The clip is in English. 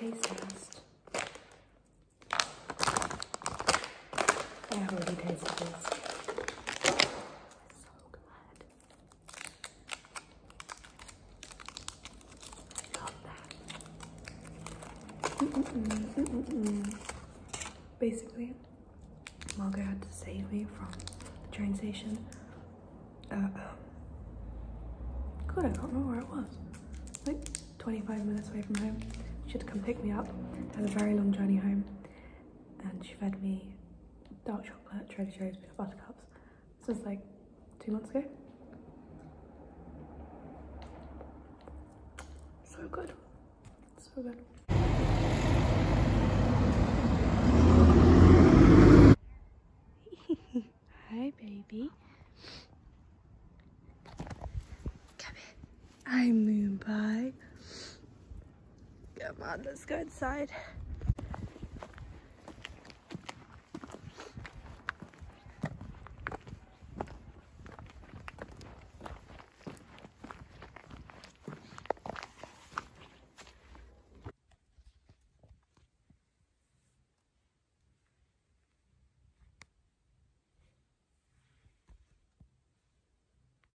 taste test. I have already tasted this. So good. Love that. Basically, Margot had to save me from the train station. God, I can't remember where it was. Like 25 minutes away from home. She had to come pick me up. I had a very long journey home, and she fed me dark chocolate, Trader Joe's peanut butter cups. This was like 2 months ago. So good. So good. Hi, baby. Come here. Hi, Moon Pie. Come on, let's go inside.